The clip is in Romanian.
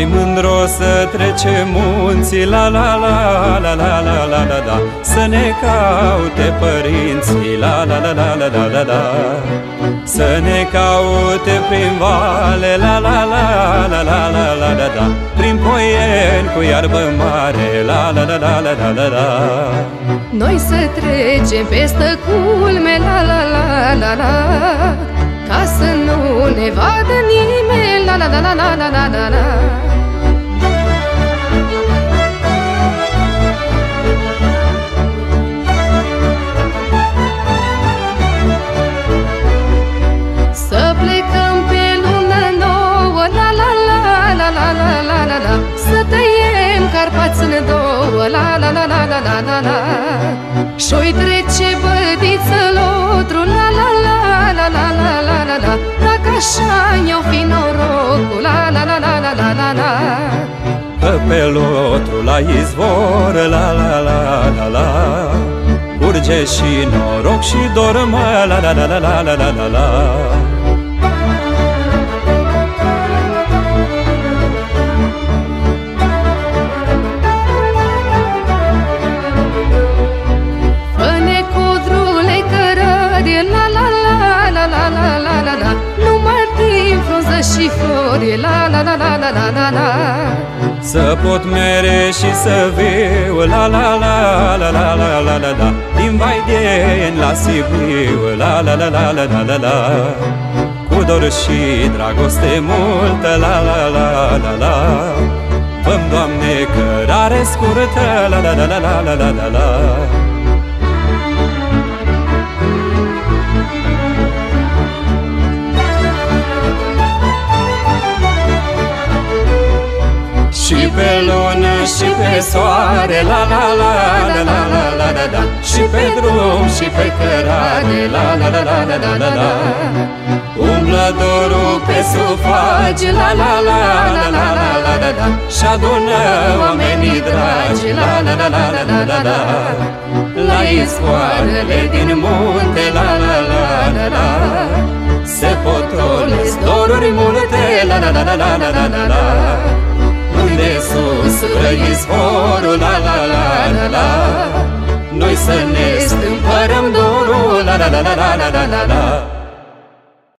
Mai mândru să trecem munții, la la la la la la la la la, să ne caute părinții, la la la la la la la la, să ne caute prin vale, la la la la la la la la la, prin poieni cu iarbă mare, la la la la la la la la. Noi să trecem peste culme, la la la la la, ca să nu ne vadă nimeni, la la la la la la la la. Să plecăm pe lună nouă, la la la la la la la la la, să tăiem Carpați în două, la la la la la la la la, și-oi trece bădiță lotru, la la la la la la la la la, dacă așa i-o fi norocul, la la la la la la la la. Că pe lotru la izvor, la la la la la, curge și noroc și dormă, la la la la la la la la. Fă-ne codrule cărări, la la la la la la la la la, numai din frunză și flori, la la la la la la la la. Să pot mere și să viu, la la la la la la la la la, din Vaideni la Sibiu, la la la la la la la la, cu dor și dragoste multă, la la la la la, fă-mi, Doamne, cărare scurtă, la la la la la la la la. Și pe lună și pe soare, la la la la la la la la la, și pe drum și pe cărare, la la la la la la la la, umblă dorul pe sufagi, la la la la la la la la la, și adună oamenii dragi, la la la la la la la la, la izvoarele din munte, la la la la la, se potolesc doruri multe, la la la la la la la la la. Unde sus izvorul, la la la la la, noi să ne stâmpărăm dorul, la la la la la la la la.